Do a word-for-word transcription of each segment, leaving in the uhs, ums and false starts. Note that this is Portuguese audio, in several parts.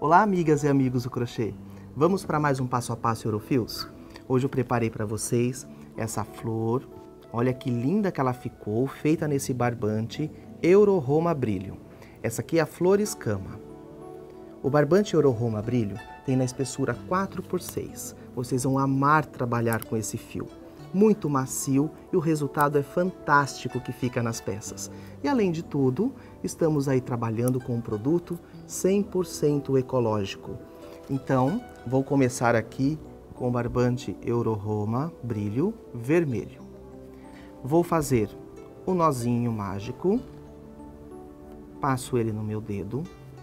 Olá, amigas e amigos do crochê. Vamos para mais um passo a passo Eurofios? Hoje eu preparei para vocês essa flor. Olha que linda que ela ficou, feita nesse barbante Euro Roma Brilho. Essa aqui é a flor escama. O barbante Euro Roma Brilho tem na espessura quatro por seis. Vocês vão amar trabalhar com esse fio. Muito macio e o resultado é fantástico que fica nas peças. E além de tudo, estamos aí trabalhando com um produto cem por cento ecológico. Então, vou começar aqui com o barbante Euro Roma Brilho vermelho. Vou fazer o nozinho mágico, passo ele no meu dedo,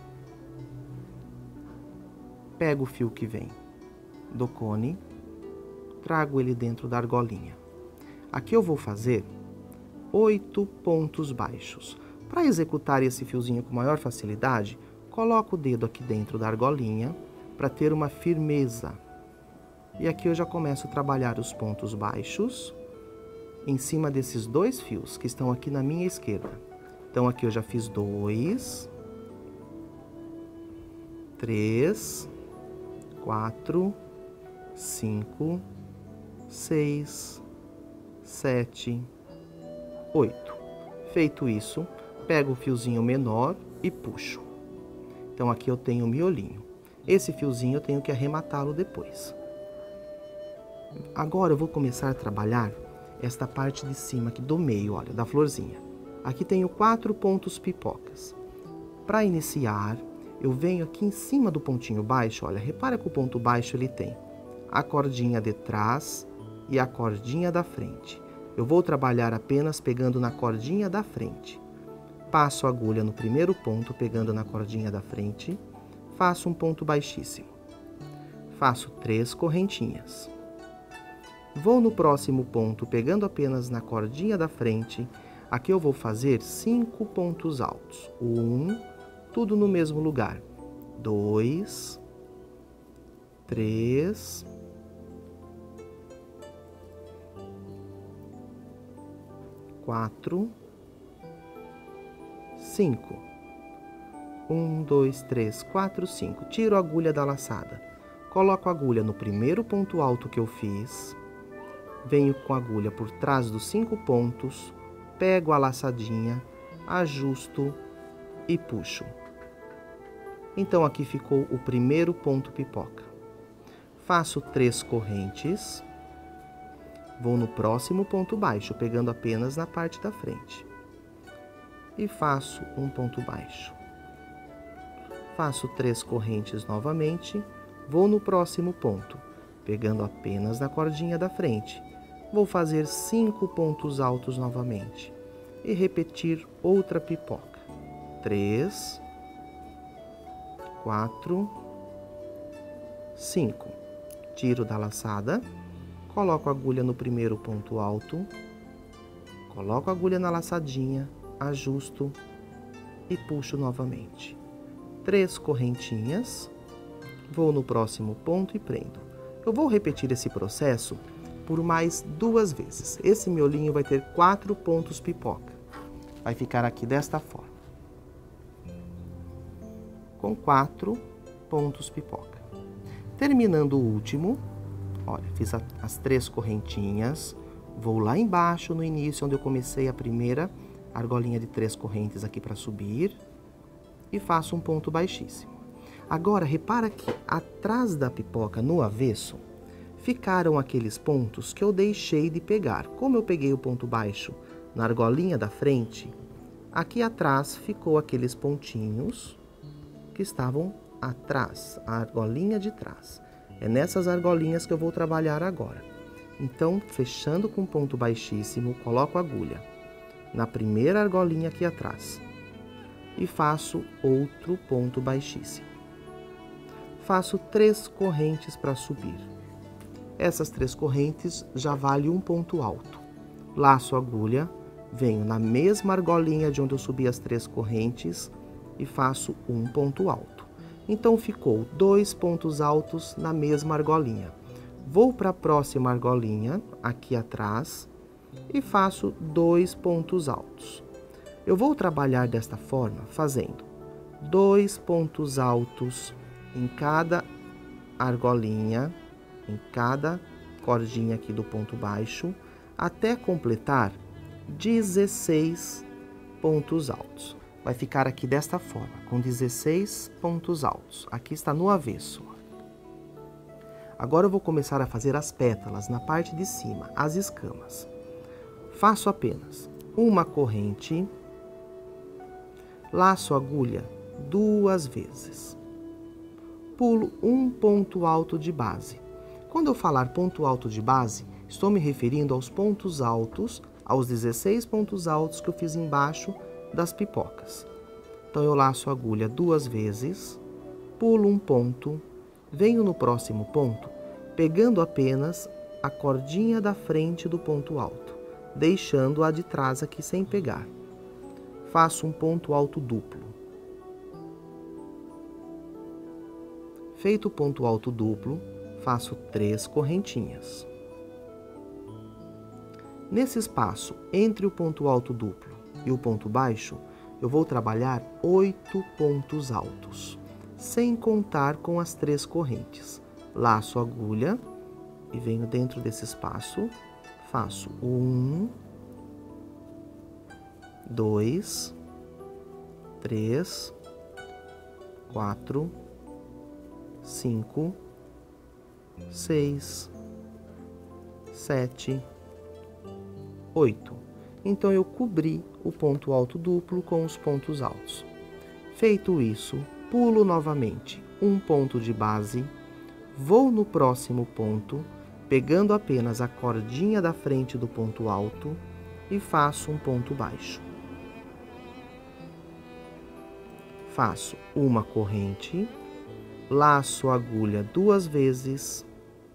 pego o fio que vem do cone, trago ele dentro da argolinha. Aqui eu vou fazer oito pontos baixos. Para executar esse fiozinho com maior facilidade, coloco o dedo aqui dentro da argolinha para ter uma firmeza. E aqui eu já começo a trabalhar os pontos baixos em cima desses dois fios que estão aqui na minha esquerda. Então aqui eu já fiz dois, três, quatro, cinco, seis, sete, oito. Feito isso, pego o fiozinho menor e puxo. Então aqui eu tenho o miolinho. Esse fiozinho eu tenho que arrematá-lo depois. Agora eu vou começar a trabalhar esta parte de cima aqui do meio, olha, da florzinha. Aqui tenho quatro pontos pipocas. Para iniciar, eu venho aqui em cima do pontinho baixo, olha, repara que o ponto baixo ele tem a cordinha de trás e a cordinha da frente. Eu vou trabalhar apenas pegando na cordinha da frente. Passo a agulha no primeiro ponto, pegando na cordinha da frente, faço um ponto baixíssimo. Faço três correntinhas. Vou no próximo ponto, pegando apenas na cordinha da frente. Aqui eu vou fazer cinco pontos altos. Um, tudo no mesmo lugar. Dois, três, quatro, cinco. Um, dois, três, quatro, cinco. Tiro a agulha da laçada. Coloco a agulha no primeiro ponto alto que eu fiz. Venho com a agulha por trás dos cinco pontos. Pego a laçadinha, ajusto e puxo. Então aqui ficou o primeiro ponto pipoca. Faço três correntes. Vou no próximo ponto baixo, pegando apenas na parte da frente. E faço um ponto baixo. Faço três correntes novamente. Vou no próximo ponto, pegando apenas na cordinha da frente. Vou fazer cinco pontos altos novamente. E repetir outra pipoca. Três, quatro, cinco. Tiro da laçada. Coloco a agulha no primeiro ponto alto, coloco a agulha na laçadinha, ajusto e puxo novamente. Três correntinhas, vou no próximo ponto e prendo. Eu vou repetir esse processo por mais duas vezes. Esse miolinho vai ter quatro pontos pipoca. Vai ficar aqui desta forma. Com quatro pontos pipoca. Terminando o último, olha, fiz a, as três correntinhas, vou lá embaixo no início, onde eu comecei a primeira argolinha de três correntes aqui para subir, e faço um ponto baixíssimo. Agora, repara que atrás da pipoca, no avesso, ficaram aqueles pontos que eu deixei de pegar. Como eu peguei o ponto baixo na argolinha da frente, aqui atrás ficou aqueles pontinhos que estavam atrás, a argolinha de trás. É nessas argolinhas que eu vou trabalhar agora. Então, fechando com ponto baixíssimo, coloco a agulha na primeira argolinha aqui atrás e faço outro ponto baixíssimo. Faço três correntes para subir. Essas três correntes já vale um ponto alto. Laço a agulha, venho na mesma argolinha de onde eu subi as três correntes e faço um ponto alto. Então, ficou dois pontos altos na mesma argolinha. Vou para a próxima argolinha, aqui atrás, e faço dois pontos altos. Eu vou trabalhar desta forma, fazendo dois pontos altos em cada argolinha, em cada cordinha aqui do ponto baixo, até completar dezesseis pontos altos. Vai ficar aqui desta forma, com dezesseis pontos altos. Aqui está no avesso. Agora eu vou começar a fazer as pétalas na parte de cima, as escamas. Faço apenas uma corrente, laço a agulha duas vezes. Pulo um ponto alto de base. Quando eu falar ponto alto de base, estou me referindo aos pontos altos, aos dezesseis pontos altos que eu fiz embaixo das pipocas. Então, eu laço a agulha duas vezes, pulo um ponto, venho no próximo ponto, pegando apenas a cordinha da frente do ponto alto, deixando a de trás aqui sem pegar. Faço um ponto alto duplo. Feito o ponto alto duplo, faço três correntinhas. Nesse espaço entre o ponto alto duplo e o ponto baixo, eu vou trabalhar oito pontos altos, sem contar com as três correntes. Laço a agulha e venho dentro desse espaço, faço um, dois, três, quatro, cinco, seis, sete, oito. Então, eu cobri o ponto alto duplo com os pontos altos. Feito isso, pulo novamente um ponto de base, vou no próximo ponto, pegando apenas a cordinha da frente do ponto alto e faço um ponto baixo. Faço uma corrente, laço a agulha duas vezes,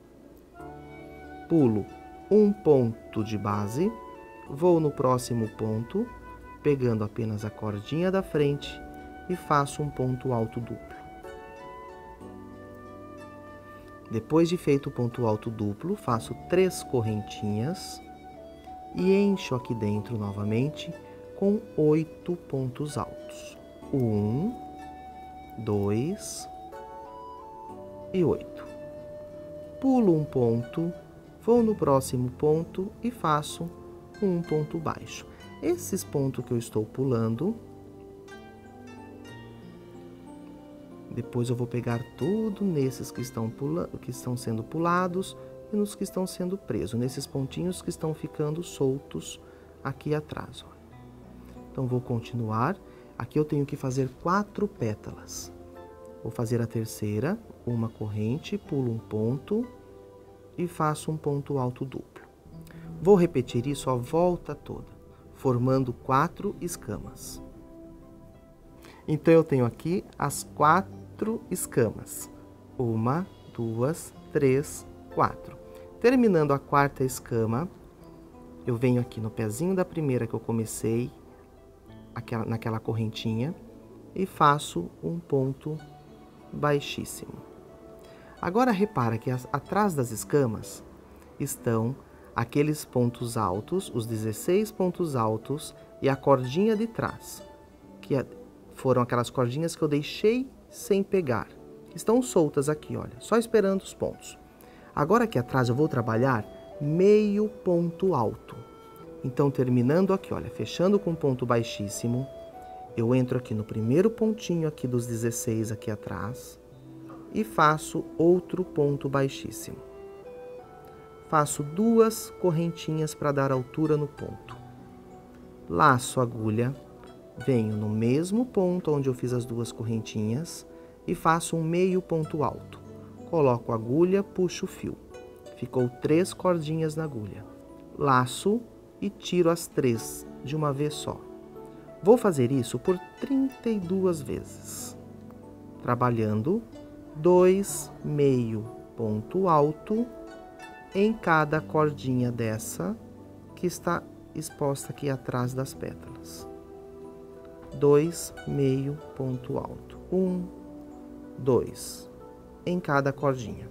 pulo um ponto de base, vou no próximo ponto, pegando apenas a cordinha da frente e faço um ponto alto duplo. Depois de feito o ponto alto duplo, faço três correntinhas e encho aqui dentro novamente com oito pontos altos. Um, dois e oito. Pulo um ponto, vou no próximo ponto e faço um ponto baixo. Esses pontos que eu estou pulando, depois eu vou pegar tudo nesses que estão, pula, que estão sendo pulados e nos que estão sendo presos, nesses pontinhos que estão ficando soltos aqui atrás. Ó. Então, vou continuar. Aqui eu tenho que fazer quatro pétalas. Vou fazer a terceira, uma corrente, pulo um ponto e faço um ponto alto duplo. Vou repetir isso a volta toda, formando quatro escamas. Então, eu tenho aqui as quatro escamas. Uma, duas, três, quatro. Terminando a quarta escama, eu venho aqui no pezinho da primeira que eu comecei, aquela, naquela correntinha, e faço um ponto baixíssimo. Agora, repara que as, atrás das escamas estão aqueles pontos altos, os dezesseis pontos altos e a cordinha de trás, que foram aquelas cordinhas que eu deixei sem pegar. Estão soltas aqui, olha, só esperando os pontos. Agora aqui atrás eu vou trabalhar meio ponto alto. Então, terminando aqui, olha, fechando com ponto baixíssimo, eu entro aqui no primeiro pontinho aqui dos dezesseis aqui atrás e faço outro ponto baixíssimo. Faço duas correntinhas para dar altura no ponto. Laço a agulha, venho no mesmo ponto onde eu fiz as duas correntinhas e faço um meio ponto alto. Coloco a agulha, puxo o fio. Ficou três cordinhas na agulha. Laço e tiro as três de uma vez só. Vou fazer isso por trinta e duas vezes, trabalhando dois meio ponto alto em cada cordinha dessa que está exposta aqui atrás das pétalas. Dois meio ponto alto. Um, dois, em cada cordinha.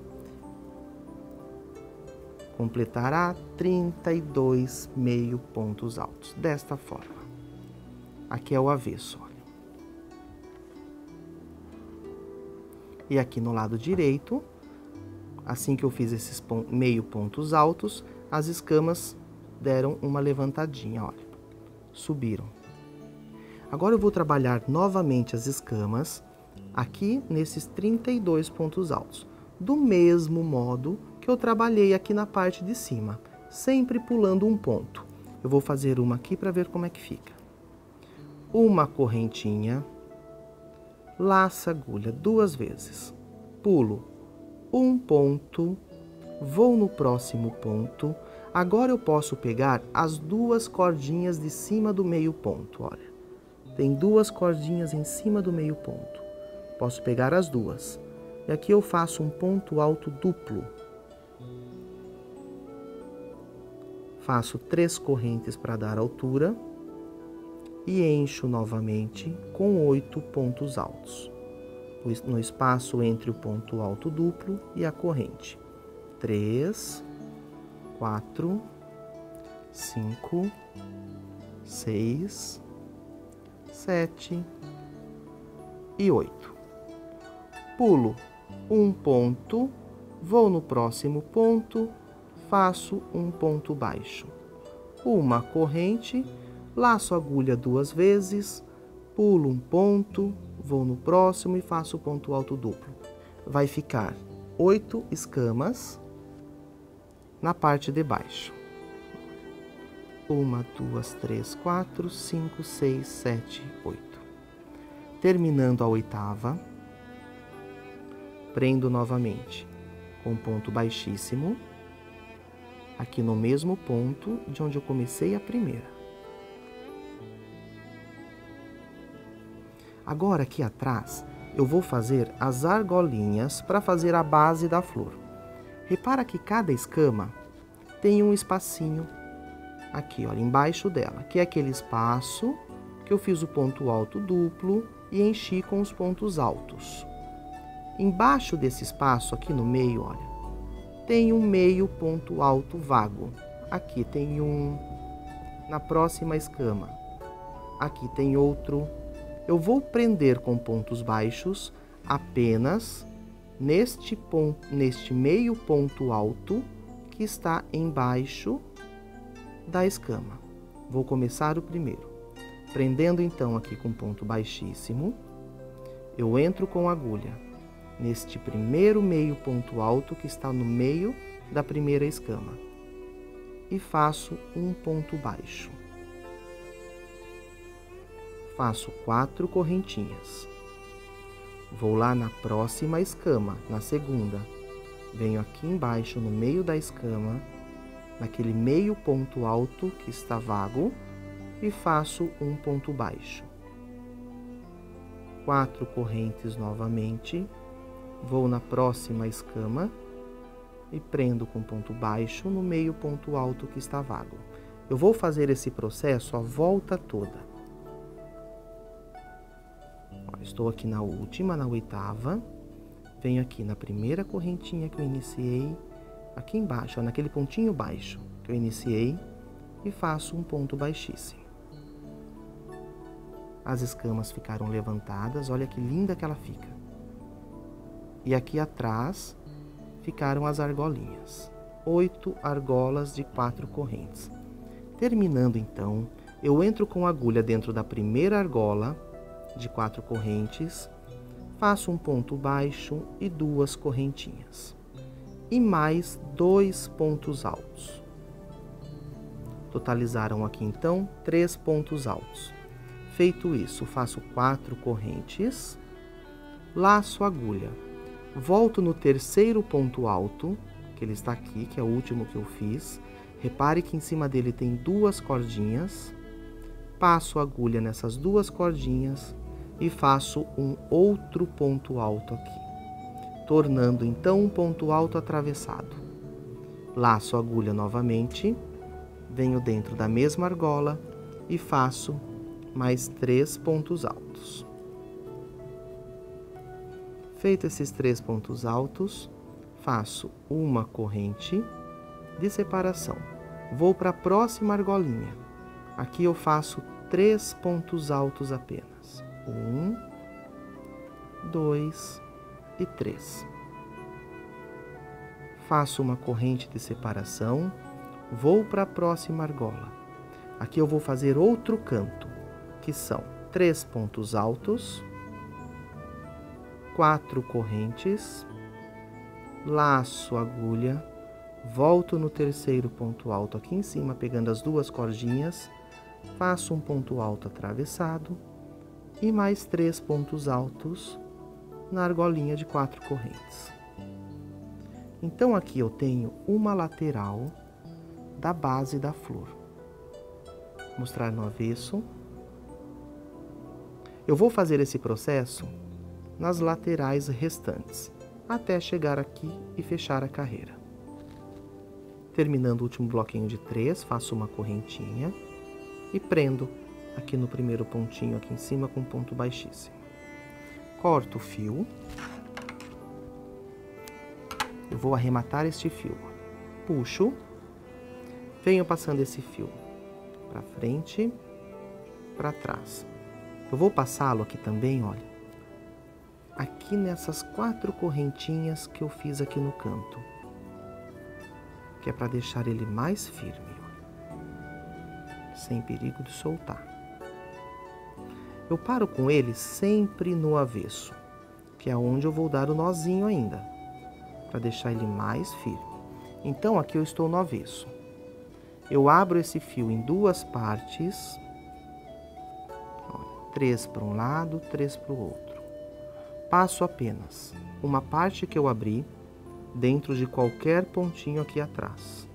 Completará trinta e dois meio pontos altos, desta forma. Aqui é o avesso, olha. E aqui no lado direito, assim que eu fiz esses pon- meio pontos altos, as escamas deram uma levantadinha, olha, subiram. Agora eu vou trabalhar novamente as escamas aqui nesses trinta e dois pontos altos, do mesmo modo que eu trabalhei aqui na parte de cima, sempre pulando um ponto. Eu vou fazer uma aqui para ver como é que fica. Uma correntinha, laço a agulha duas vezes, pulo um ponto, vou no próximo ponto. Agora eu posso pegar as duas cordinhas de cima do meio ponto, olha. Tem duas cordinhas em cima do meio ponto. Posso pegar as duas. E aqui eu faço um ponto alto duplo. Faço três correntes para dar altura. E encho novamente com oito pontos altos, no espaço entre o ponto alto duplo e a corrente. Três, quatro, cinco, seis, sete e oito. Pulo um ponto, vou no próximo ponto, faço um ponto baixo, uma corrente, laço a agulha duas vezes, pulo um ponto, vou no próximo e faço ponto alto duplo. Vai ficar oito escamas na parte de baixo. Uma, duas, três, quatro, cinco, seis, sete, oito. Terminando a oitava, prendo novamente com ponto baixíssimo, aqui no mesmo ponto de onde eu comecei a primeira. Agora, aqui atrás, eu vou fazer as argolinhas para fazer a base da flor. Repara que cada escama tem um espacinho aqui, olha, embaixo dela, que é aquele espaço que eu fiz o ponto alto duplo e enchi com os pontos altos. Embaixo desse espaço, aqui no meio, olha, tem um meio ponto alto vago. Aqui tem um, na próxima escama. Aqui tem outro. Eu vou prender com pontos baixos apenas neste, ponto, neste meio ponto alto que está embaixo da escama. Vou começar o primeiro. Prendendo então aqui com ponto baixíssimo, eu entro com a agulha neste primeiro meio ponto alto que está no meio da primeira escama e faço um ponto baixo. Faço quatro correntinhas. Vou lá na próxima escama, na segunda. Venho aqui embaixo, no meio da escama, naquele meio ponto alto que está vago, e faço um ponto baixo. Quatro correntes novamente. Vou na próxima escama e prendo com ponto baixo no meio ponto alto que está vago. Eu vou fazer esse processo a volta toda. Estou aqui na última, na oitava, venho aqui na primeira correntinha que eu iniciei, aqui embaixo, ó, naquele pontinho baixo que eu iniciei, e faço um ponto baixíssimo. As escamas ficaram levantadas, olha que linda que ela fica. E aqui atrás ficaram as argolinhas, oito argolas de quatro correntes. Terminando então, eu entro com a agulha dentro da primeira argola, de quatro correntes, faço um ponto baixo e duas correntinhas. E mais dois pontos altos. Totalizaram aqui então três pontos altos. Feito isso, faço quatro correntes, laço a agulha, volto no terceiro ponto alto, que ele está aqui, que é o último que eu fiz. Repare que em cima dele tem duas cordinhas, passo a agulha nessas duas cordinhas e faço um outro ponto alto aqui, tornando então um ponto alto atravessado. Laço a agulha novamente, venho dentro da mesma argola e faço mais três pontos altos. Feito esses três pontos altos, faço uma corrente de separação. Vou para a próxima argolinha. Aqui eu faço três pontos altos apenas. Um, dois e três. Faço uma corrente de separação, vou para a próxima argola. Aqui eu vou fazer outro canto, que são três pontos altos, quatro correntes, laço a agulha, volto no terceiro ponto alto aqui em cima, pegando as duas cordinhas, faço um ponto alto atravessado e mais três pontos altos na argolinha de quatro correntes. Então aqui eu tenho uma lateral da base da flor. Vou mostrar no avesso. Eu vou fazer esse processo nas laterais restantes, até chegar aqui e fechar a carreira. Terminando o último bloquinho de três, faço uma correntinha e prendo aqui no primeiro pontinho aqui em cima com ponto baixíssimo. Corto o fio. Eu vou arrematar este fio. Puxo, venho passando esse fio para frente, para trás. Eu vou passá-lo aqui também, olha, aqui nessas quatro correntinhas que eu fiz aqui no canto, que é para deixar ele mais firme, olha, sem perigo de soltar. Eu paro com ele sempre no avesso, que é onde eu vou dar o nozinho ainda, para deixar ele mais firme. Então aqui eu estou no avesso. Eu abro esse fio em duas partes, olha, três para um lado, três para o outro. Passo apenas uma parte que eu abri dentro de qualquer pontinho aqui atrás.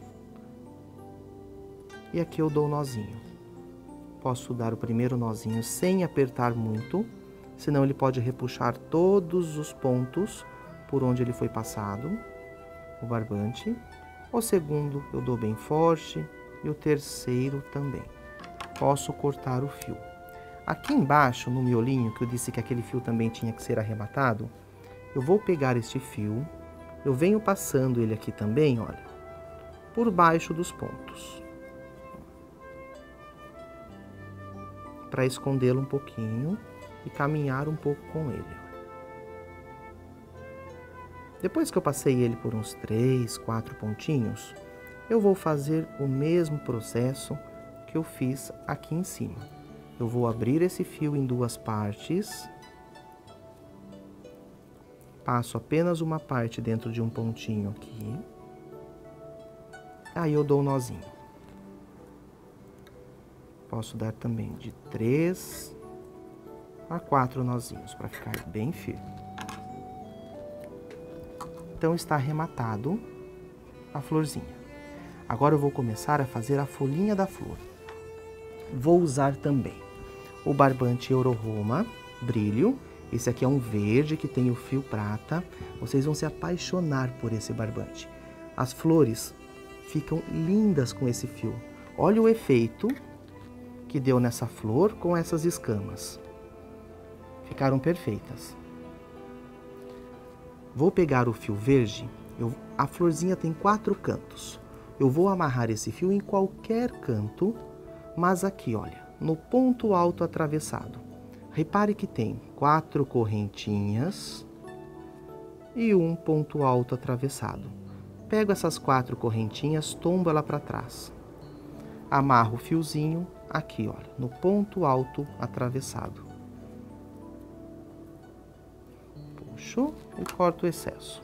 E aqui eu dou o nozinho. Posso dar o primeiro nozinho sem apertar muito, senão ele pode repuxar todos os pontos por onde ele foi passado, o barbante. O segundo eu dou bem forte e o terceiro também. Posso cortar o fio. Aqui embaixo, no miolinho, que eu disse que aquele fio também tinha que ser arrematado, eu vou pegar este fio, eu venho passando ele aqui também, olha, por baixo dos pontos, para escondê-lo um pouquinho e caminhar um pouco com ele. Depois que eu passei ele por uns três, quatro pontinhos, eu vou fazer o mesmo processo que eu fiz aqui em cima. Eu vou abrir esse fio em duas partes, passo apenas uma parte dentro de um pontinho aqui, aí eu dou um nozinho. Posso dar também de três a quatro nozinhos, para ficar bem firme. Então está arrematado a florzinha. Agora eu vou começar a fazer a folhinha da flor. Vou usar também o barbante Euro-Roma Brilho. Esse aqui é um verde que tem o fio prata. Vocês vão se apaixonar por esse barbante. As flores ficam lindas com esse fio. Olha o efeito que deu nessa flor com essas escamas. Ficaram perfeitas. Vou pegar o fio verde, eu, a florzinha tem quatro cantos. Eu vou amarrar esse fio em qualquer canto, mas aqui, olha, no ponto alto atravessado. Repare que tem quatro correntinhas e um ponto alto atravessado. Pego essas quatro correntinhas, tombo ela para trás. Amarro o fiozinho aqui, olha, no ponto alto atravessado. Puxo e corto o excesso.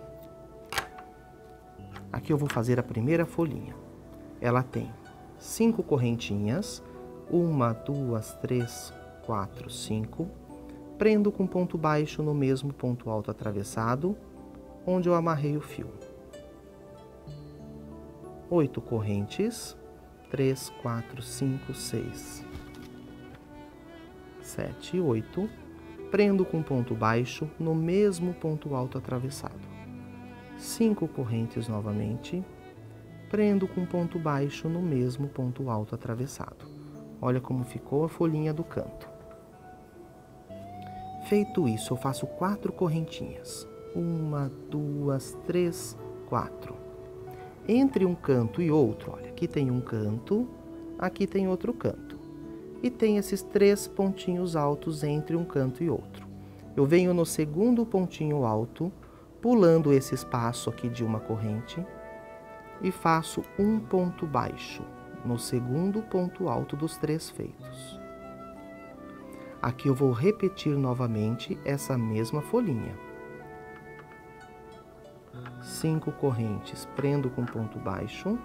Aqui eu vou fazer a primeira folhinha. Ela tem cinco correntinhas, uma, duas, três, quatro, cinco. Prendo com ponto baixo no mesmo ponto alto atravessado, onde eu amarrei o fio. Oito correntes, três, quatro, cinco, seis, sete, oito. Prendo com ponto baixo no mesmo ponto alto atravessado. Cinco correntes novamente, prendo com ponto baixo no mesmo ponto alto atravessado. Olha como ficou a folhinha do canto. Feito isso, eu faço quatro correntinhas. Uma, duas, três, quatro. Entre um canto e outro, olha, aqui tem um canto, aqui tem outro canto. E tem esses três pontinhos altos entre um canto e outro. Eu venho no segundo pontinho alto, pulando esse espaço aqui de uma corrente e faço um ponto baixo no segundo ponto alto dos três feitos. Aqui eu vou repetir novamente essa mesma folhinha. Cinco correntes, prendo com ponto baixo.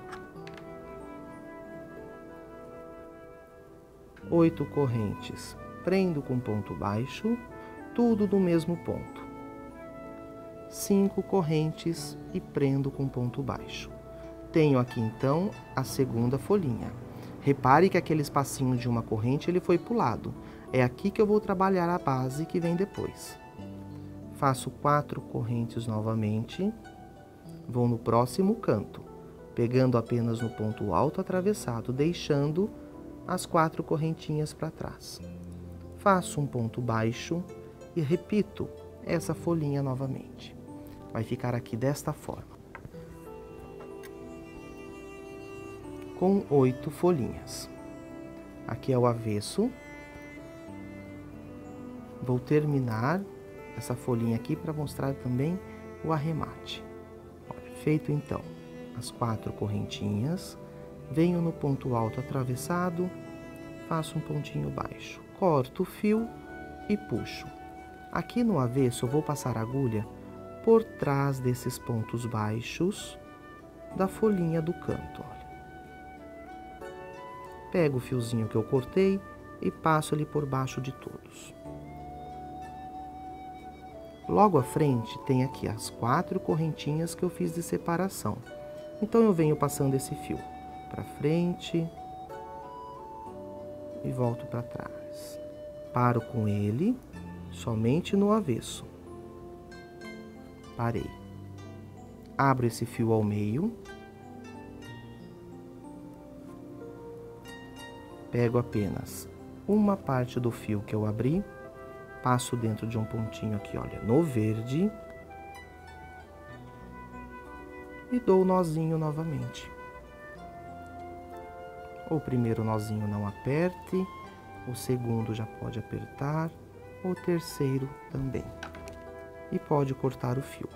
Oito correntes, prendo com ponto baixo, tudo no mesmo ponto. Cinco correntes e prendo com ponto baixo. Tenho aqui então a segunda folhinha. Repare que aquele espacinho de uma corrente ele foi pulado. É aqui que eu vou trabalhar a base que vem depois. Faço quatro correntes novamente. Vou no próximo canto, pegando apenas no ponto alto atravessado, deixando as quatro correntinhas para trás. Faço um ponto baixo e repito essa folhinha novamente. Vai ficar aqui desta forma, com oito folhinhas. Aqui é o avesso. Vou terminar essa folhinha aqui para mostrar também o arremate. Olha, feito então as quatro correntinhas, venho no ponto alto atravessado, faço um pontinho baixo, corto o fio e puxo. Aqui no avesso eu vou passar a agulha por trás desses pontos baixos da folhinha do canto, olha. Pego o fiozinho que eu cortei e passo ali por baixo de todos. Logo à frente tem aqui as quatro correntinhas que eu fiz de separação. Então eu venho passando esse fio para frente e volto para trás. Paro com ele somente no avesso. Parei. Abro esse fio ao meio. Pego apenas uma parte do fio que eu abri, passo dentro de um pontinho aqui, olha, no verde, e dou o nozinho novamente. O primeiro nozinho não aperte, o segundo já pode apertar, o terceiro também. E pode cortar o fio.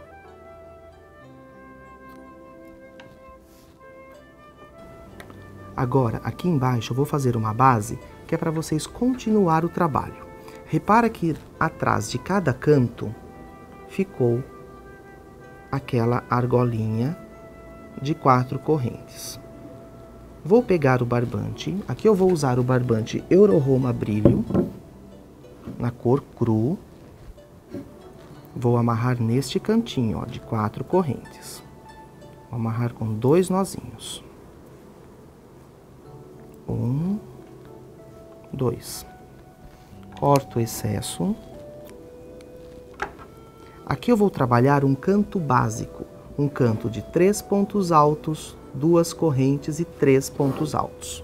Agora, aqui embaixo eu vou fazer uma base que é para vocês continuar o trabalho. Repara que atrás de cada canto ficou aquela argolinha de quatro correntes. Vou pegar o barbante, aqui eu vou usar o barbante Euro-Roma Brilho, na cor cru. Vou amarrar neste cantinho, ó, de quatro correntes. Vou amarrar com dois nozinhos. Um, dois. Corto o excesso. Aqui eu vou trabalhar um canto básico, um canto de três pontos altos, duas correntes e três pontos altos.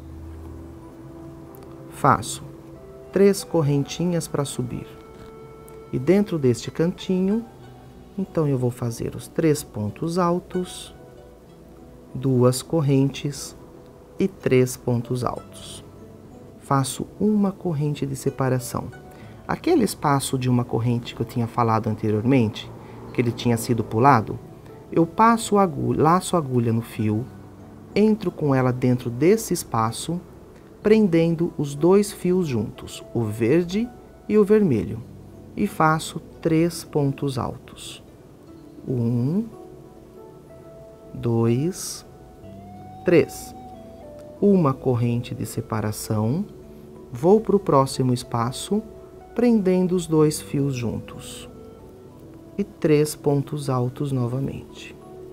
Faço três correntinhas para subir. E dentro deste cantinho, então eu vou fazer os três pontos altos, duas correntes e três pontos altos. Faço uma corrente de separação. Aquele espaço de uma corrente que eu tinha falado anteriormente, que ele tinha sido pulado, eu passo a agulha, laço a agulha no fio, entro com ela dentro desse espaço, prendendo os dois fios juntos, o verde e o vermelho, e faço três pontos altos. Um, dois, três. Uma corrente de separação, vou para o próximo espaço, prendendo os dois fios juntos. E três pontos altos novamente.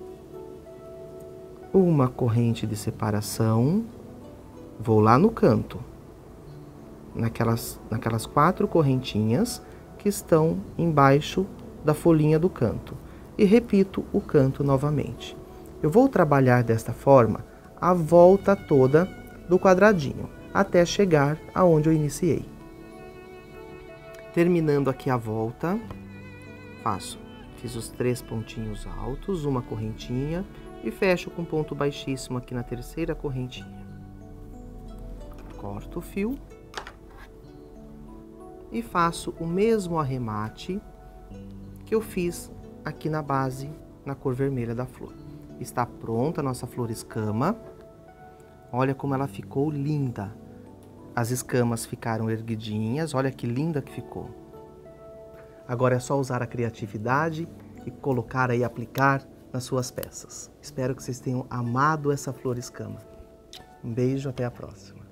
Uma corrente de separação, vou lá no canto, naquelas, naquelas quatro correntinhas que estão embaixo da folhinha do canto. E repito o canto novamente. Eu vou trabalhar desta forma a volta toda do quadradinho, até chegar aonde eu iniciei. Terminando aqui a volta, faço, fiz os três pontinhos altos, uma correntinha, e fecho com ponto baixíssimo aqui na terceira correntinha. Corto o fio e faço o mesmo arremate que eu fiz aqui na base, na cor vermelha da flor. Está pronta a nossa flor escama. Olha como ela ficou linda. As escamas ficaram erguidinhas, olha que linda que ficou. Agora é só usar a criatividade e colocar aí, aplicar nas suas peças. Espero que vocês tenham amado essa flor escama. Um beijo, até a próxima.